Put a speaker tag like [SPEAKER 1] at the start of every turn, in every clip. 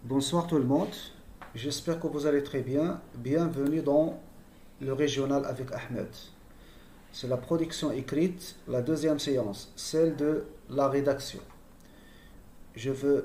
[SPEAKER 1] Bonsoir tout le monde, j'espère que vous allez très bien. Bienvenue dans le régional avec Ahmed. C'est la production écrite, la deuxième séance, celle de la rédaction. Je vais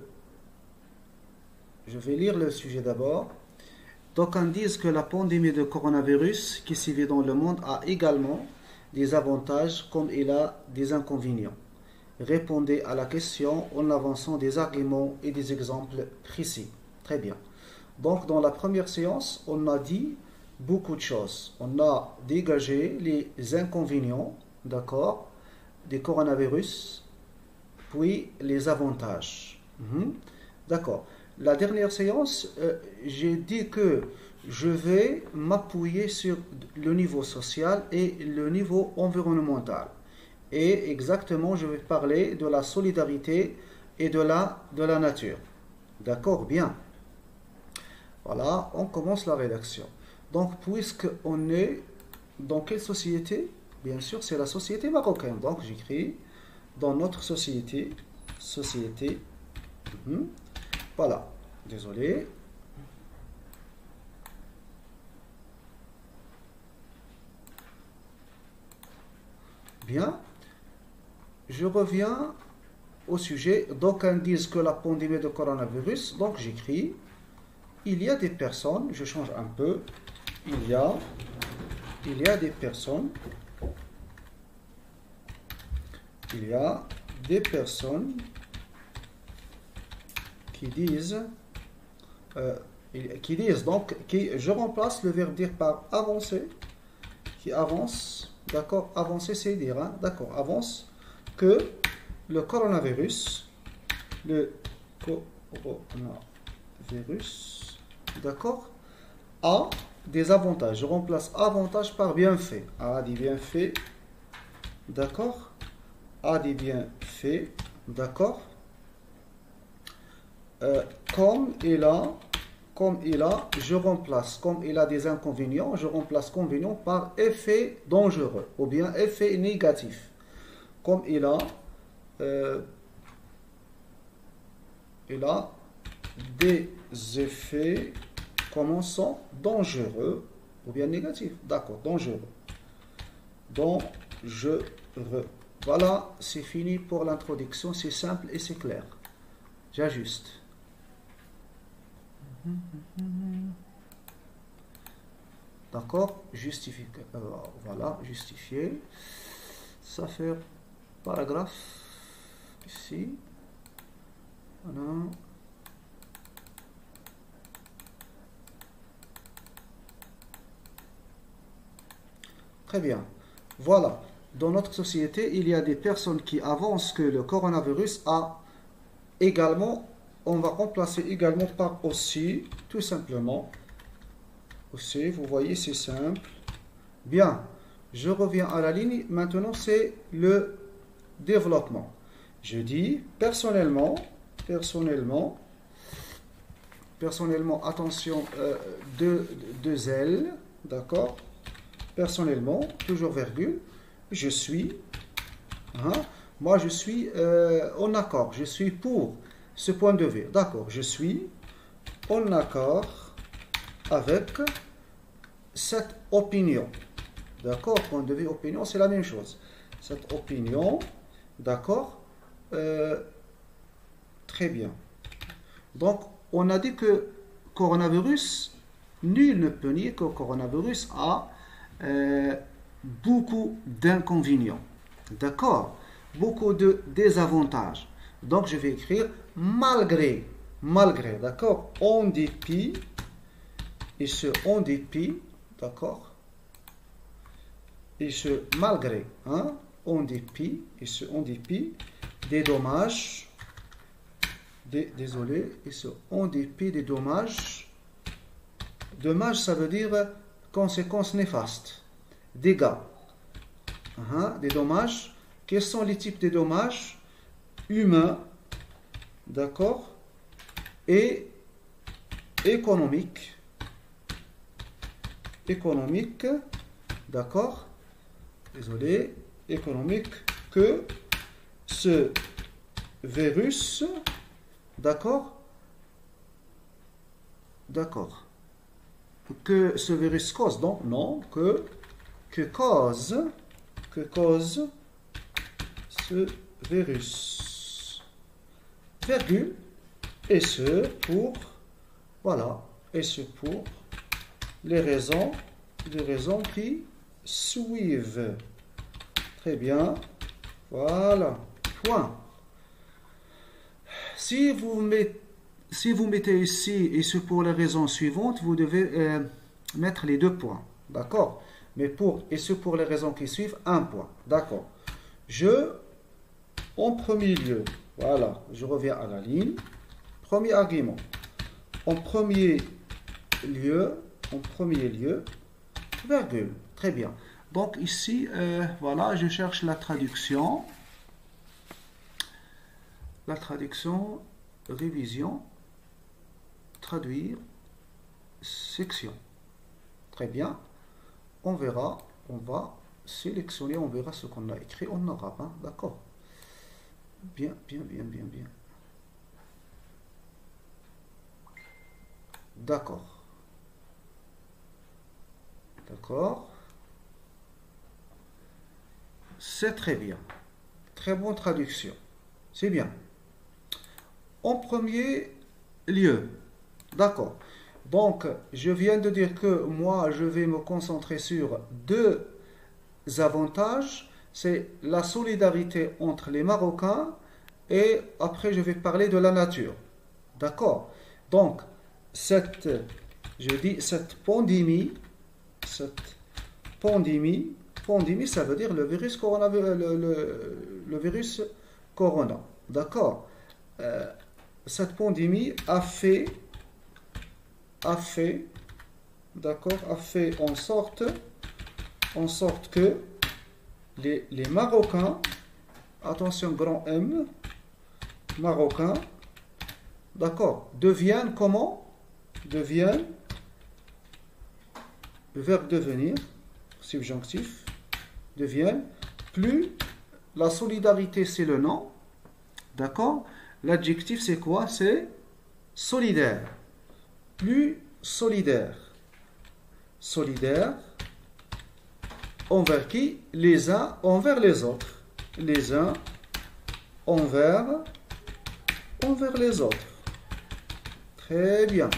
[SPEAKER 1] lire le sujet d'abord. D'aucuns disent que la pandémie de coronavirus qui sévit dans le monde a également des avantages comme il a des inconvénients. Répondez à la question en avançant des arguments et des exemples précis. Très bien. Donc, dans la première séance, on a dit beaucoup de choses. On a dégagé les inconvénients, d'accord, des coronavirus, puis les avantages. D'accord. La dernière séance, j'ai dit que je vais m'appuyer sur le niveau social et le niveau environnemental. Et exactement, je vais parler de la solidarité et de la nature. D'accord, bien. Voilà, on commence la rédaction. Donc, puisqu'on est dans quelle société? Bien sûr, c'est la société marocaine. Donc, j'écris dans notre société. Société. Voilà, désolé. Bien. Je reviens au sujet. D'aucuns disent que la pandémie de coronavirus, donc j'écris, il y a des personnes, je change un peu, il y a des personnes qui disent, donc, je remplace le verbe dire par avancer, qui avance, d'accord, avancer c'est dire, d'accord, avance, que le coronavirus, d'accord, a des avantages. Je remplace avantage par bienfait. A des bienfaits, d'accord, a des bienfaits, d'accord, comme il a, je remplace, comme il a des inconvénients, je remplace convénient par effet dangereux, ou bien effet négatif. Comme il a des effets commençant dangereux ou bien négatifs. D'accord, dangereux. Dangereux. Voilà, c'est fini pour l'introduction. C'est simple et c'est clair. J'ajuste. D'accord, justifier. Voilà, justifier. Ça fait paragraphe ici. Voilà. Très bien. Voilà. Dans notre société, il y a des personnes qui avancent que le coronavirus a également, on va remplacer également par aussi, tout simplement. Aussi, vous voyez, c'est simple. Bien. Je reviens à la ligne. Maintenant, c'est le développement. Je dis personnellement, attention, deux L, d'accord? Personnellement, toujours virgule, je suis, moi je suis en accord, je suis pour ce point de vue, d'accord? Je suis en accord avec cette opinion, d'accord? Point de vue, opinion, c'est la même chose. Cette opinion, d'accord? Très bien. Donc, on a dit que coronavirus, nul ne peut nier que le coronavirus a beaucoup d'inconvénients. D'accord? Beaucoup de désavantages. Donc, je vais écrire malgré, d'accord? En dépit, et ce en dépit, d'accord? Et ce malgré, en dépit, et ce en dépit des dommages, désolé, et ce en dépit des dommages. Dommages, ça veut dire conséquences néfastes, dégâts, des dommages. Quels sont les types de dommages? Humains, d'accord, et économiques, d'accord, désolé, économique, que ce virus, d'accord, D'accord. Que ce virus cause, donc non, que cause ce virus, virgule, et ce pour, voilà, et ce pour les raisons qui suivent. Très bien, voilà, point. Si vous mettez ici, et ce pour les raisons suivantes, vous devez mettre les 2 points, d'accord? Mais et ce pour les raisons qui suivent, 1 point, d'accord? En premier lieu, voilà, je reviens à la ligne. Premier argument. En premier lieu, virgule. Très bien. Donc ici, voilà, je cherche la traduction. La traduction, révision, traduire, section. Très bien. On verra, on va sélectionner, on verra ce qu'on a écrit en arabe. Hein? D'accord. Bien. D'accord. C'est très bien. Très bonne traduction. C'est bien. En premier lieu. D'accord. Donc, je viens de dire que moi, je vais me concentrer sur 2 avantages. C'est la solidarité entre les Marocains et après, je vais parler de la nature. D'accord. Donc, cette pandémie, ça veut dire le virus corona. D'accord. Cette pandémie a fait en sorte que les Marocains, attention grand M, Marocains, d'accord, deviennent comment? Deviennent, le verbe devenir, subjonctif, deviennent plus, la solidarité c'est le nom, d'accord, l'adjectif c'est quoi? C'est solidaire, plus solidaire, envers qui? Les uns envers les autres, les uns envers les autres. Très bien.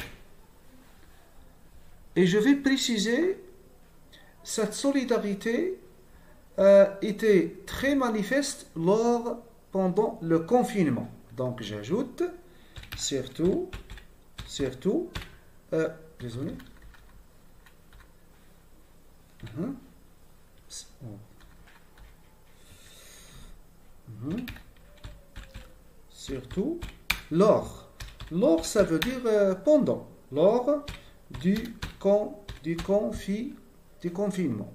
[SPEAKER 1] Et je vais préciser, cette solidarité était très manifeste pendant le confinement. Donc j'ajoute, surtout, désolé. Surtout, lors. Lors, ça veut dire pendant. Lors du confinement.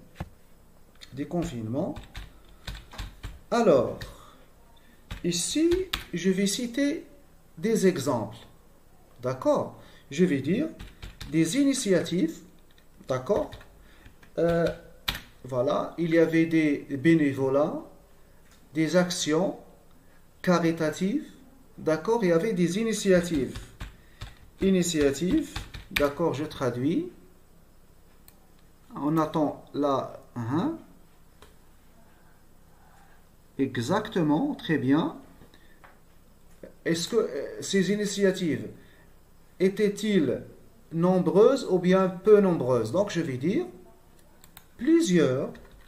[SPEAKER 1] Alors, ici, je vais citer des exemples. D'accord? Je vais dire des initiatives. D'accord? Voilà, il y avait des bénévolats, des actions caritatives. D'accord? Il y avait des initiatives. D'accord, je traduis. On attend la... Exactement, très bien. Est-ce que ces initiatives étaient-ils nombreuses ou bien peu nombreuses? Donc je vais dire plusieurs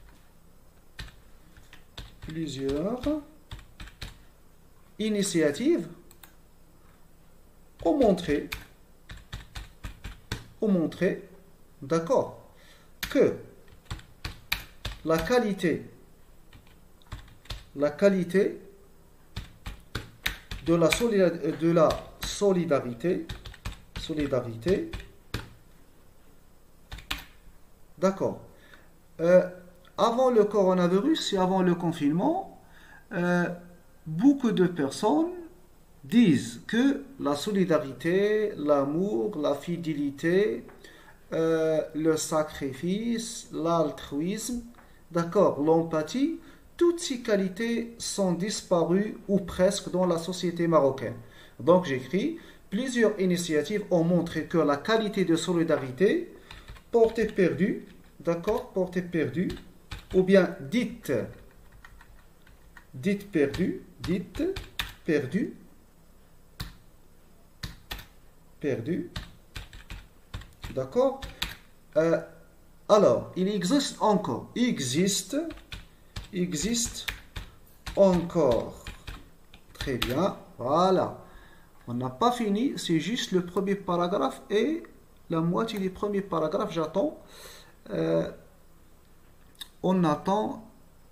[SPEAKER 1] initiatives ont montré, d'accord, que la qualité de la solidarité, d'accord, avant le coronavirus et avant le confinement, beaucoup de personnes disent que la solidarité, l'amour, la fidélité, le sacrifice, l'altruisme, d'accord, l'empathie, toutes ces qualités sont disparues ou presque dans la société marocaine. Donc j'écris Plusieurs initiatives ont montré que la qualité de solidarité portée perdue, d'accord, portée perdue, ou bien dite perdue, d'accord. Alors, il existe encore, existe encore. Très bien, voilà. On n'a pas fini, c'est juste le premier paragraphe et la moitié du premier paragraphe, j'attends. On attend.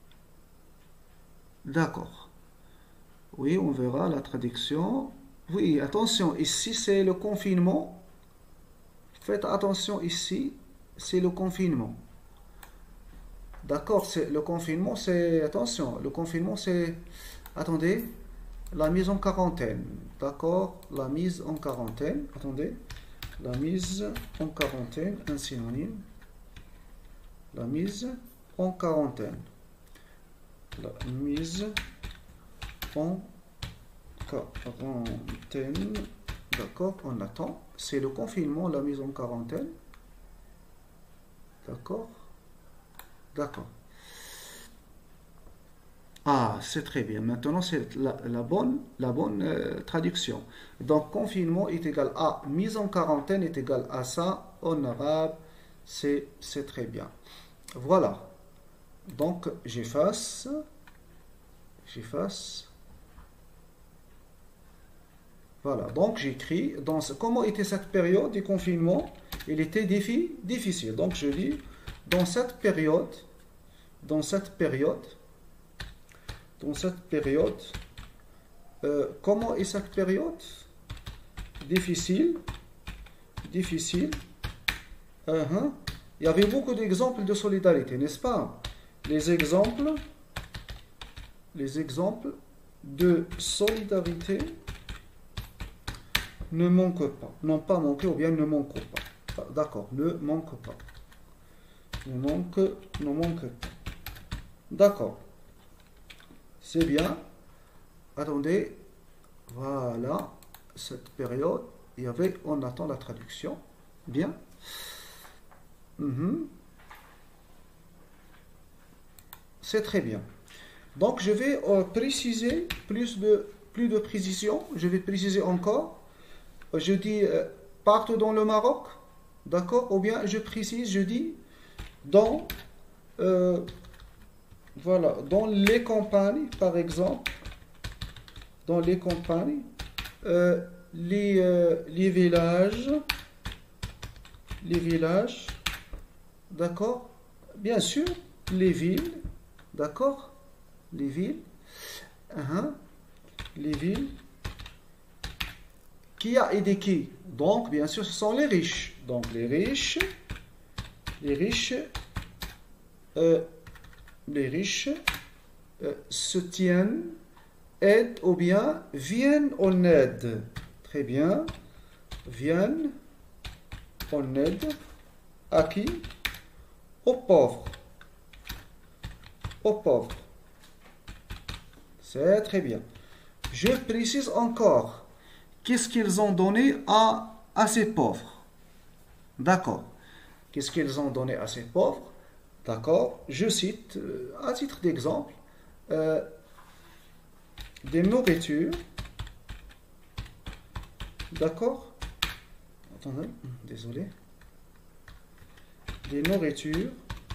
[SPEAKER 1] D'accord. Oui, on verra la traduction. Oui, attention, ici c'est le confinement. Faites attention ici, c'est le confinement. D'accord, c'est le confinement, c'est... Attention, le confinement c'est... Attendez, la mise en quarantaine. D'accord, la mise en quarantaine. Attendez, la mise en quarantaine, un synonyme. La mise en quarantaine. La mise en quarantaine. D'accord, on attend. C'est le confinement, la mise en quarantaine. D'accord. D'accord. Ah, c'est très bien. Maintenant, c'est la bonne traduction. Donc, confinement est égal à mise en quarantaine est égal à ça en arabe. C'est très bien. Voilà. Donc, j'efface. Voilà. Donc, j'écris. Comment était cette période du confinement? Il était difficile. Donc, je dis, dans cette période, comment est cette période? Difficile. Il y avait beaucoup d'exemples de solidarité, n'est-ce pas? Les exemples de solidarité ne manquent pas. N'ont pas manqué ou bien ne manquent pas. D'accord, ne manquent pas. Ne manque pas. D'accord. C'est bien. Attendez. Voilà. Cette période, il y avait, on attend la traduction. Bien. C'est très bien. Donc, je vais préciser plus de précision. Je vais préciser encore. Je dis partout dans le Maroc. D'accord? Ou bien je précise, je dis dans voilà, dans les campagnes, par exemple, dans les campagnes, les villages, d'accord, bien sûr, les villes, d'accord, les villes, qui a aidé qui? Donc, bien sûr, ce sont les riches. Donc, les riches se tiennent, aident ou bien viennent en aide. Très bien. Viennent en aide à qui? Aux pauvres. C'est très bien. Je précise encore. Qu'est-ce qu'ils ont donné à ces pauvres? D'accord. Qu'est-ce qu'ils ont donné à ces pauvres? D'accord. Je cite, à titre d'exemple, des nourritures. D'accord. Attendez, désolé. Des nourritures.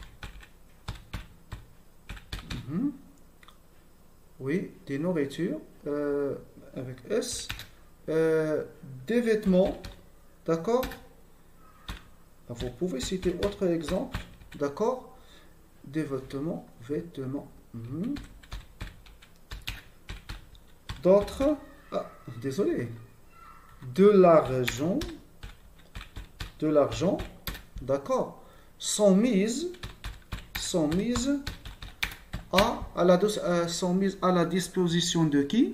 [SPEAKER 1] Oui, des nourritures avec S. Des vêtements. D'accord. Vous pouvez citer autre exemple. D'accord. Des vêtements. D'autres. Ah, désolé. De l'argent. D'accord. Sont mises à la disposition de qui?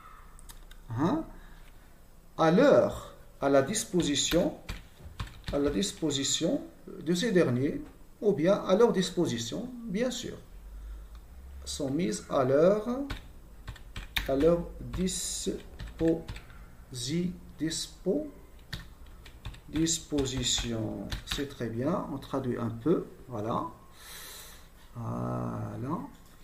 [SPEAKER 1] À la disposition de ces derniers, ou bien à leur disposition, bien sûr. Sont mises à leur disposition. disposition. C'est très bien. On traduit un peu. Voilà. Voilà.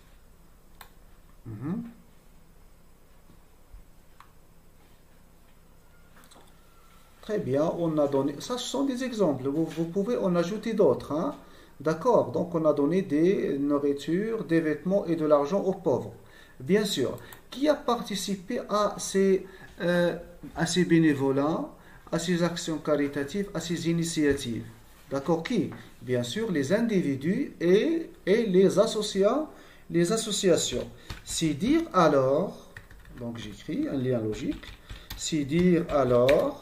[SPEAKER 1] Très bien, on a donné, ça ce sont des exemples, vous pouvez en ajouter d'autres, hein? D'accord, donc on a donné des nourritures, des vêtements et de l'argent aux pauvres. Bien sûr, qui a participé à ces bénévolats, à ces actions caritatives, à ces initiatives? D'accord, qui? Bien sûr, les individus et les associations. C'est dire alors, donc j'écris un lien logique, c'est dire alors,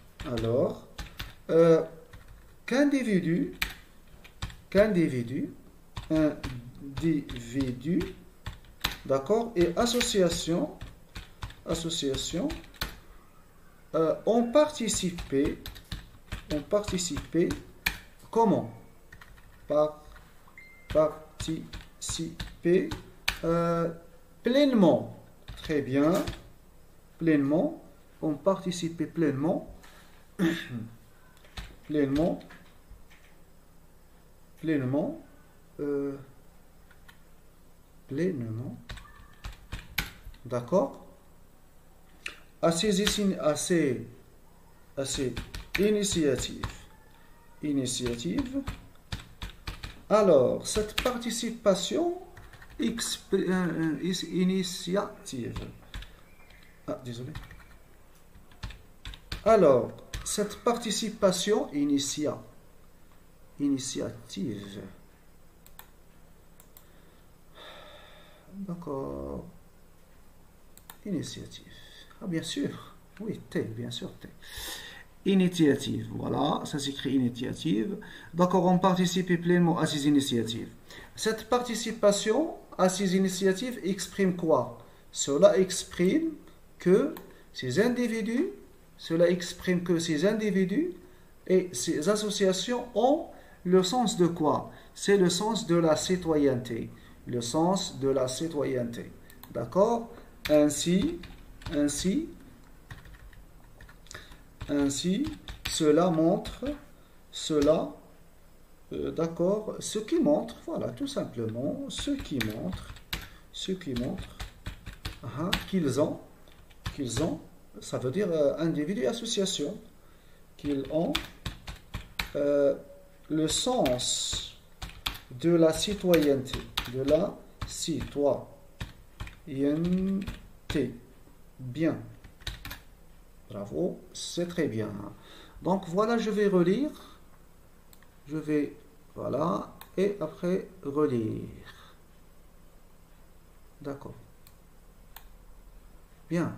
[SPEAKER 1] qu'individu, d'accord, et association, ont participé, comment? Participer pleinement, très bien, pleinement, ont participé pleinement, pleinement, d'accord, à ces initiatives. Alors, cette participation initiative. Ah, désolé. Alors, cette participation initiative. D'accord. Initiative. Ah, bien sûr. Oui, T, bien sûr, T. Initiative, voilà, ça s'écrit initiative. D'accord, on participe pleinement à ces initiatives. Cette participation à ces initiatives exprime quoi? Cela exprime que ces individus et ces associations ont le sens de quoi? C'est le sens de la citoyenneté. Le sens de la citoyenneté. D'accord? Ainsi, cela montre, d'accord, ce qui montre, voilà, tout simplement, ce qui montre, qu'ils ont, ça veut dire individu et association, qu'ils ont le sens de la citoyenneté, bien. Bravo, c'est très bien. Donc voilà, je vais relire. Voilà, et après relire. D'accord. Bien.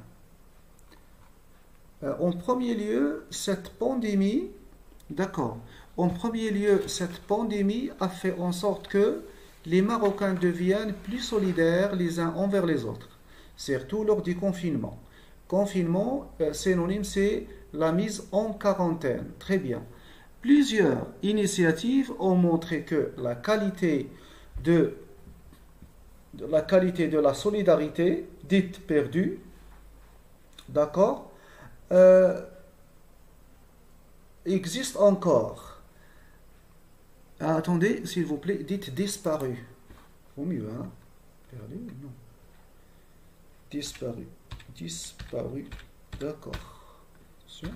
[SPEAKER 1] En premier lieu, cette pandémie, d'accord. En premier lieu, cette pandémie a fait en sorte que les Marocains deviennent plus solidaires les uns envers les autres, surtout lors du confinement. Confinement, synonyme, c'est la mise en quarantaine. Très bien. Plusieurs initiatives ont montré que la qualité de la solidarité, dite perdue, d'accord, existe encore. Ah, attendez, s'il vous plaît, dites disparu. Au mieux, hein? Perdu? Non. Disparu. D'accord. Attention.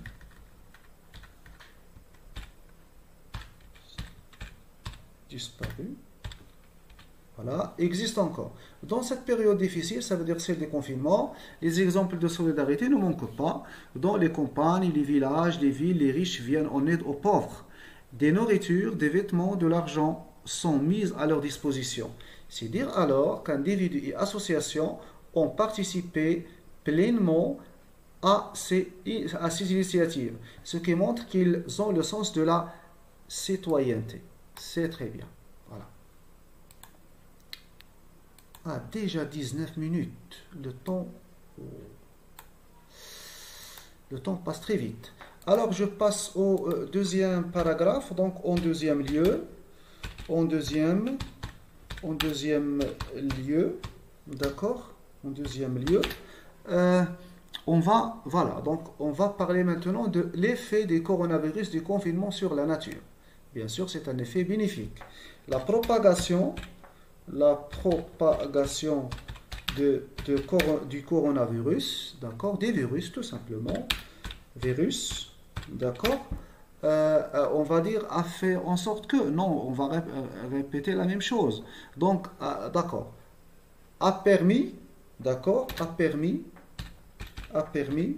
[SPEAKER 1] Disparu. Voilà, existe encore. Dans cette période difficile, ça veut dire celle des confinements, les exemples de solidarité ne manquent pas. Dans les campagnes, les villages, les villes, les riches viennent en aide aux pauvres. Des nourritures, des vêtements, de l'argent sont mis à leur disposition. C'est dire alors qu'individus et associations ont participé pleinement à ces initiatives, ce qui montre qu'ils ont le sens de la citoyenneté. C'est très bien. Voilà. Ah, déjà 19 minutes. Le temps passe très vite. Alors, je passe au deuxième paragraphe. Donc, en deuxième lieu, d'accord, en deuxième lieu, voilà, donc on va parler maintenant de l'effet des coronavirus du confinement sur la nature. Bien sûr, c'est un effet bénéfique. La propagation du coronavirus, d'accord, des virus tout simplement, virus, d'accord, on va dire a fait en sorte que, non, on va répéter la même chose. Donc, d'accord, a permis, d'accord, a permis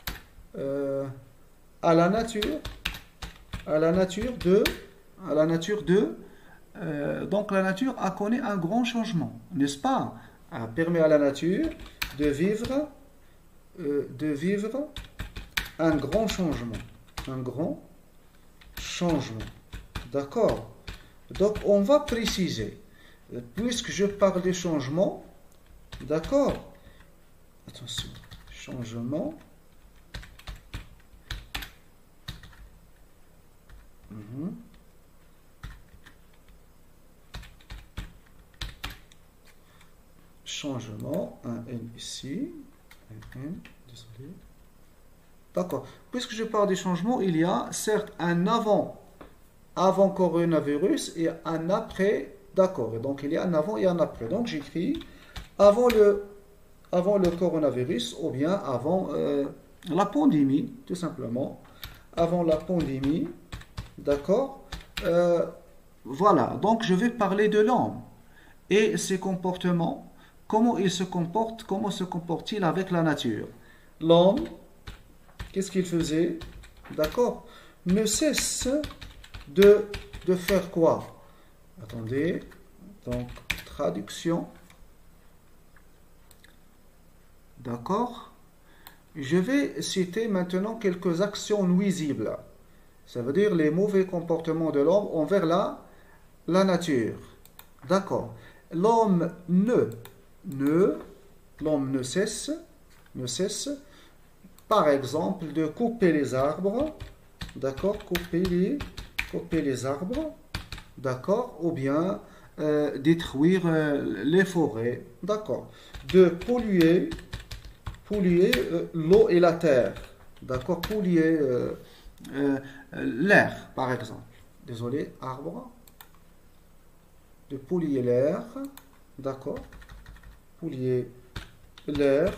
[SPEAKER 1] à la nature, à la nature de, donc la nature a connu un grand changement, n'est-ce pas? A permis à la nature de vivre un grand changement, d'accord? Donc on va préciser, puisque je parle de changement, d'accord? Attention, changement. Changement, un N ici, un N, désolé. D'accord. Puisque je parle des changements, il y a certes un avant coronavirus et un après, d'accord. Et donc il y a un avant et un après. Donc j'écris avant le coronavirus ou bien avant la pandémie, tout simplement. Avant la pandémie, d'accord. Voilà, donc je vais parler de l'homme et ses comportements, comment il se comporte, comment se comporte-t-il avec la nature. L'homme, qu'est-ce qu'il faisait? D'accord, ne cesse de faire quoi? Attendez, donc traduction. D'accord. Je vais citer maintenant quelques actions nuisibles. Ça veut dire les mauvais comportements de l'homme envers la nature. D'accord. L'homme ne cesse, par exemple, de couper les arbres. D'accord. Couper les arbres. D'accord. Ou bien détruire les forêts. D'accord. De polluer l'eau et la terre. D'accord. Polluer l'air, par exemple. Désolé, arbre. De polluer l'air. D'accord. Polluer l'air.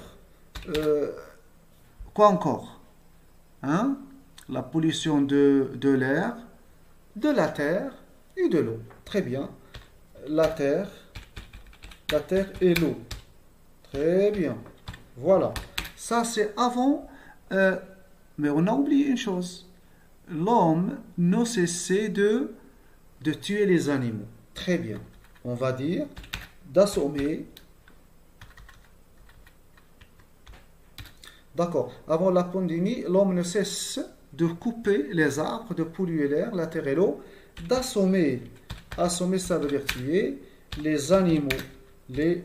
[SPEAKER 1] Quoi encore? Hein? La pollution de l'air, de la terre et de l'eau. Très bien. La terre et l'eau. Très bien. Voilà. Ça, c'est avant. Mais on a oublié une chose. L'homme ne cessait de tuer les animaux. Très bien. On va dire d'assommer. D'accord. Avant la pandémie, l'homme ne cesse de couper les arbres, de polluer l'air, la terre et l'eau, d'assommer. Assommer, ça veut dire tuer les animaux. Les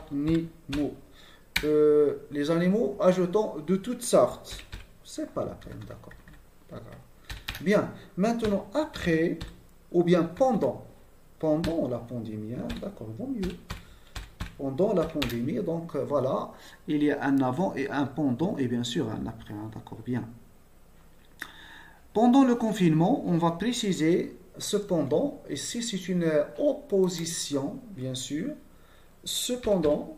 [SPEAKER 1] animaux ajoutant de toutes sortes. C'est pas la peine, d'accord. Pas grave. Bien. Maintenant, après, ou bien pendant la pandémie, hein, d'accord, vaut mieux. Pendant la pandémie, donc voilà, il y a un avant et un pendant, et bien sûr un après, hein, d'accord, bien. Pendant le confinement, on va préciser cependant, ici c'est une opposition, bien sûr, cependant,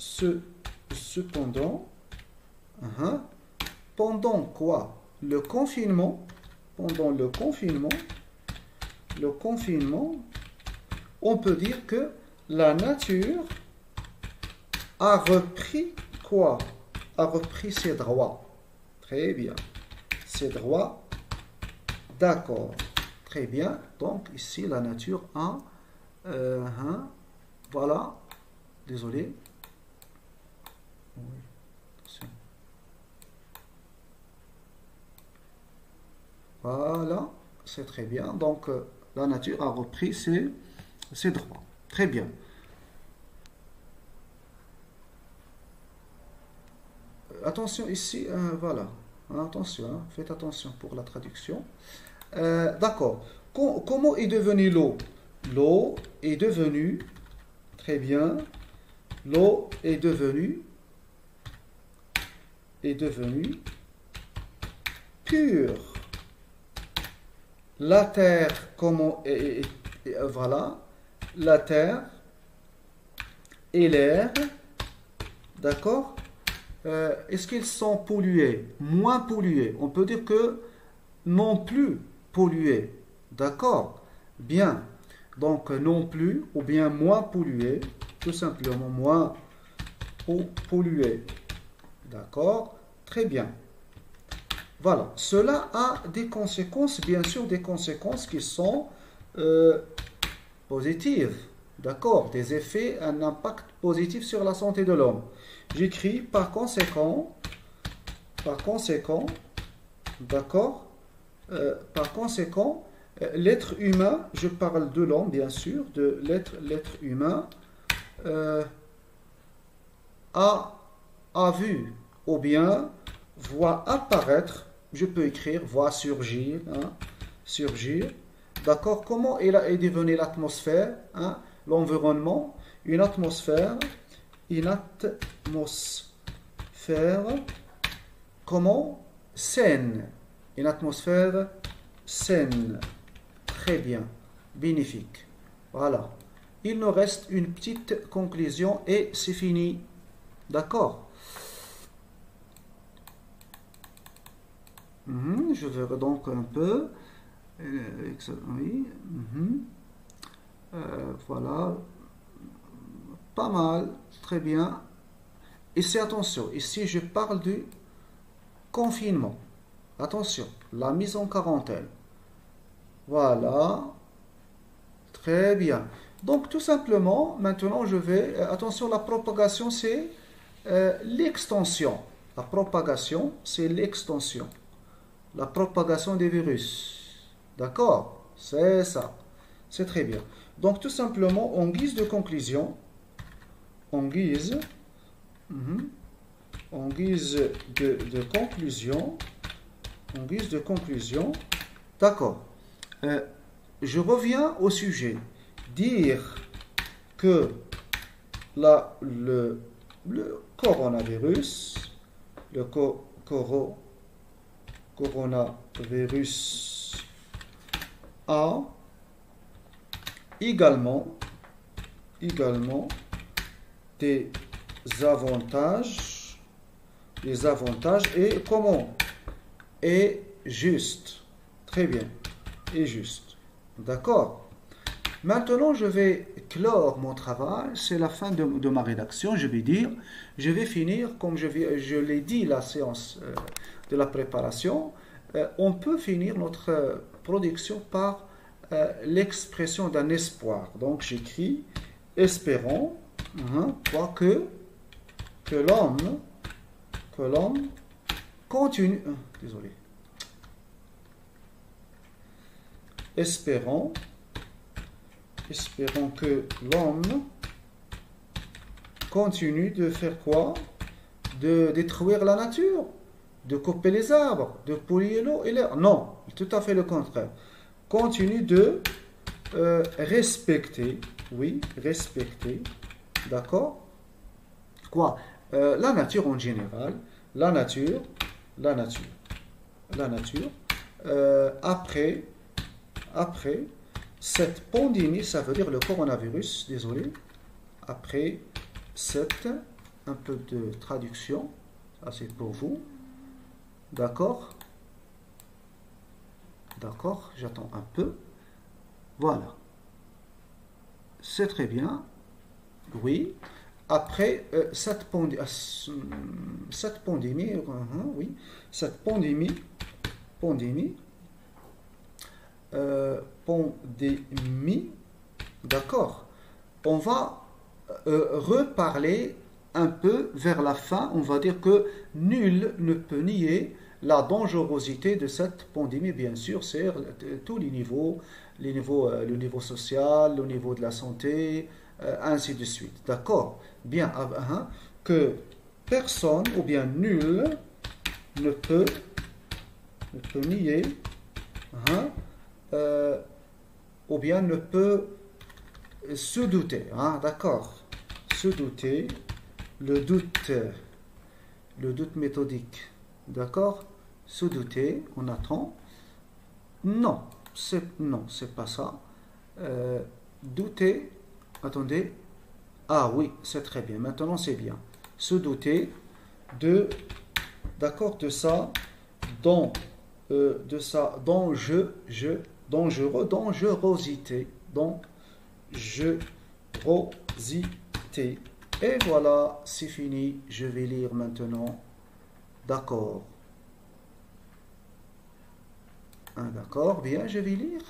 [SPEAKER 1] pendant quoi? Le confinement, on peut dire que la nature a repris quoi? A repris ses droits. Très bien. Ses droits. D'accord. Très bien. Donc ici, la nature a... voilà. Désolé. Oui. Attention. Voilà. C'est très bien. Donc la nature a repris ses droits. Très bien. Attention ici, voilà. Attention, hein, faites attention pour la traduction. D'accord. Comment est devenue l'eau? L'eau est devenue, très bien, l'eau est devenue est devenue pure. La terre, voilà, la terre et l'air, d'accord, est-ce qu'ils sont pollués? Moins pollués. On peut dire que non plus pollués, d'accord? Bien. Donc non plus ou bien moins pollués, tout simplement moins pollués, d'accord? Très bien. Voilà, cela a des conséquences, bien sûr, des conséquences qui sont positives, d'accord, des effets, un impact positif sur la santé de l'homme. J'écris par conséquent, d'accord, par conséquent, l'être humain, je parle de l'homme, bien sûr, de l'être humain, a vu ou bien voit apparaître, je peux écrire, voit surgir, hein, surgir, d'accord, comment est devenue l'atmosphère, hein, l'environnement, une atmosphère, comment, saine, une atmosphère saine, très bien, bénéfique, voilà. Il nous reste une petite conclusion et c'est fini, d'accord. Je verrai donc un peu. Oui. Voilà. Pas mal. Très bien. Ici, attention. Ici, je parle du confinement. Attention. La mise en quarantaine. Voilà. Très bien. Donc, tout simplement, maintenant, je vais... attention, la propagation, c'est l'extension. La propagation, c'est l'extension. La propagation des virus. D'accord? C'est ça. C'est très bien. Donc, tout simplement, en guise de conclusion, en guise de conclusion, d'accord. Je reviens au sujet. Dire que le coronavirus, coronavirus a également des avantages et comment? Et juste. Très bien. Et juste. D'accord? Maintenant, je vais clore mon travail. C'est la fin de ma rédaction. Je vais finir, comme je l'ai dit, la séance de la préparation. On peut finir notre production par l'expression d'un espoir. Donc, j'écris « Espérons que l'homme continue... désolé. Espérons que l'homme continue de faire quoi? De détruire la nature, de couper les arbres, de polluer l'eau et l'air. Non, tout à fait le contraire. Continue de respecter, oui, respecter, d'accord? Quoi? La nature en général, la nature, après cette pandémie, ça veut dire le coronavirus, désolé, après un peu de traduction, ça c'est pour vous, d'accord, j'attends un peu, voilà, c'est très bien, oui, après cette pandémie, oui, cette pandémie, d'accord, on va reparler un peu vers la fin. On va dire que nul ne peut nier la dangerosité de cette pandémie, bien sûr, c'est tous les niveaux, le niveau social, le niveau de la santé, ainsi de suite, d'accord, bien, que personne ou bien nul ne peut nier, ou bien ne peut se douter, d'accord, se douter, le doute le doute méthodique. D'accord? Se douter, on attend. Non, c'est pas ça. Douter, attendez. Ah oui, c'est très bien. Maintenant, c'est bien. Se douter de, d'accord, de ça, dangerosité, dangerosité. Et voilà, c'est fini. Je vais lire maintenant. D'accord. D'accord, bien, je vais lire.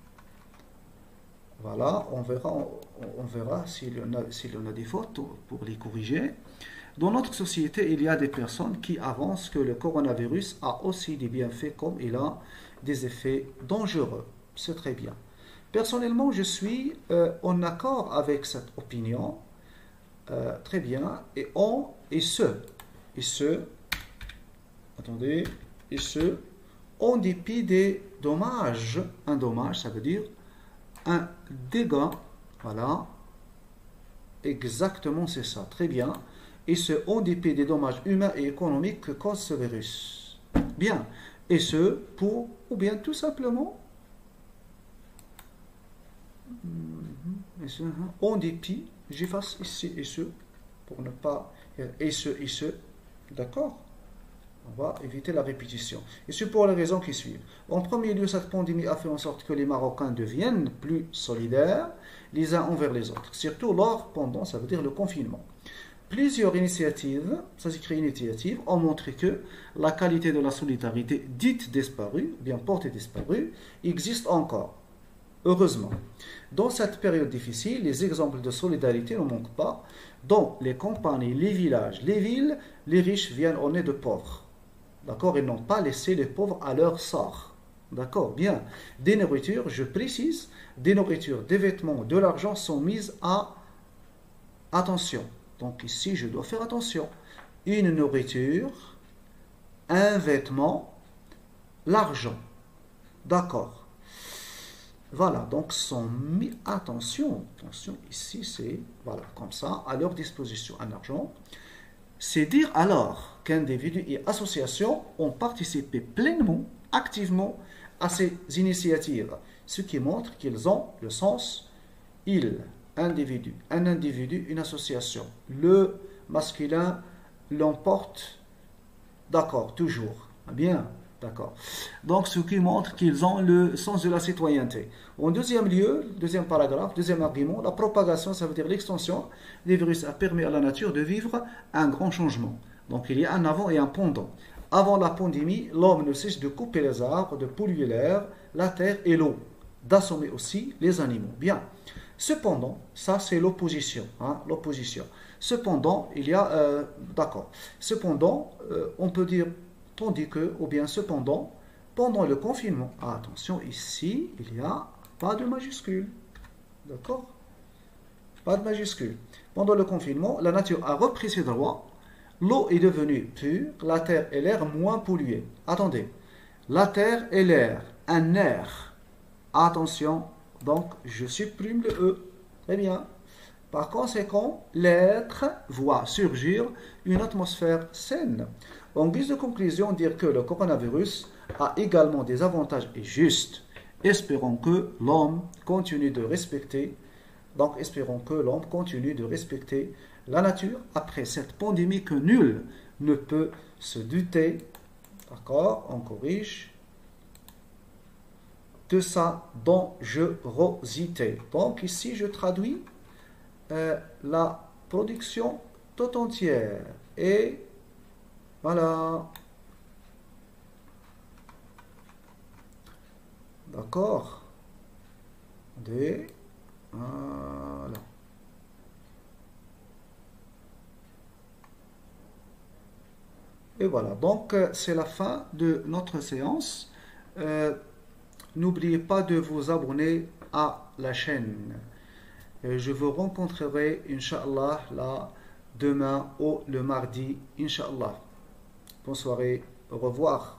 [SPEAKER 1] Voilà, on verra s'il y en a des fautes pour les corriger. Dans notre société, il y a des personnes qui avancent que le coronavirus a aussi des bienfaits comme il a des effets dangereux. C'est très bien. Personnellement, je suis en accord avec cette opinion. Très bien. Attendez, en dépit des dommages, un dommage, ça veut dire un dégât, voilà, exactement c'est ça, très bien, et ce en dépit des dommages humains et économiques que cause ce virus. Bien, et ce ou bien tout simplement, en dépit, j'efface ici et ce, pour ne pas, et ce, d'accord? On va éviter la répétition. Et c'est pour les raisons qui suivent. En premier lieu, cette pandémie a fait en sorte que les Marocains deviennent plus solidaires les uns envers les autres. Surtout pendant, ça veut dire le confinement. Plusieurs initiatives, ça s'écrit initiatives, ont montré que la qualité de la solidarité dite disparue, bien portée disparue, existe encore. Heureusement. Dans cette période difficile, les exemples de solidarité ne manquent pas. Dans les campagnes, les villages, les villes, les riches viennent en aide de pauvres. D'accord? Ils n'ont pas laissé les pauvres à leur sort. D'accord? Bien. Des nourritures, je précise, des nourritures, des vêtements, de l'argent sont mises à attention. Donc ici, je dois faire attention. Une nourriture, un vêtement, l'argent. D'accord? Voilà, donc sont mis, attention, ici c'est, voilà, comme ça, à leur disposition, un argent. C'est dire alors qu'individus et associations ont participé pleinement, activement à ces initiatives, ce qui montre qu'ils ont le sens, un individu, une association. Le masculin l'emporte, d'accord, toujours, bien. D'accord. Donc, ce qui montre qu'ils ont le sens de la citoyenneté. En deuxième lieu, deuxième paragraphe, deuxième argument, la propagation, ça veut dire l'extension des virus a permis à la nature de vivre un grand changement. Donc, il y a un avant et un pendant. Avant la pandémie, l'homme ne cesse de couper les arbres, de polluer l'air, la terre et l'eau, d'assommer aussi les animaux. Bien. Cependant, ça c'est l'opposition. L'opposition. Cependant, il y a... d'accord. Cependant, on peut dire... Tandis que, ou bien cependant, pendant le confinement, attention, ici, il n'y a pas de majuscule. D'accord? Pas de majuscule. Pendant le confinement, la nature a repris ses droits, l'eau est devenue pure, la terre et l'air moins pollués. Attendez, la terre et l'air, un air. Attention, donc je supprime le E. Très bien. Par conséquent, l'être voit surgir une atmosphère saine. En guise de conclusion, dire que le coronavirus a également des avantages est juste. Espérons que l'homme continue de respecter, la nature après cette pandémie que nul ne peut se douter. D'accord, on corrige. De sa dangerosité. Donc ici, je traduis la production tout entière. Et voilà. D'accord. Voilà. Et voilà. Donc, c'est la fin de notre séance. N'oubliez pas de vous abonner à la chaîne. Je vous rencontrerai, Inch'Allah, là, demain ou le mardi, Inch'Allah. Bonne soirée, au revoir.